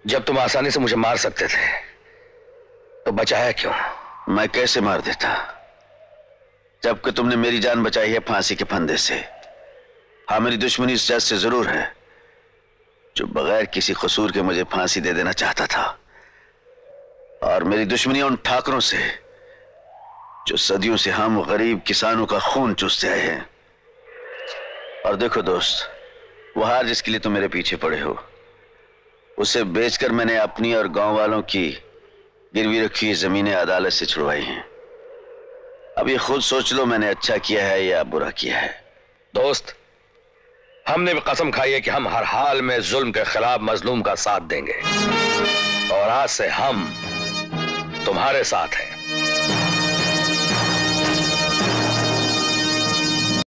जब तुम आसानी से मुझे मार सकते थे तो बचाया क्यों? मैं कैसे मार देता, जबकि तुमने मेरी जान बचाई है फांसी के फंदे से। हाँ, मेरी दुश्मनी इस जज से जरूर है जो बगैर किसी कसूर के मुझे फांसी दे देना चाहता था, और मेरी दुश्मनी उन ठाकरों से जो सदियों से हम गरीब किसानों का खून चूसते आए हैं। और देखो दोस्त, वो हार जिसके लिए तुम मेरे पीछे पड़े हो, उसे बेचकर मैंने अपनी और गांव वालों की गिरवी रखी जमीनें अदालत से छुड़वाई हैं। अब ये खुद सोच लो, मैंने अच्छा किया है या बुरा किया है। दोस्त, हमने भी कसम खाई है कि हम हर हाल में जुल्म के खिलाफ मजलूम का साथ देंगे, और आज से हम तुम्हारे साथ हैं।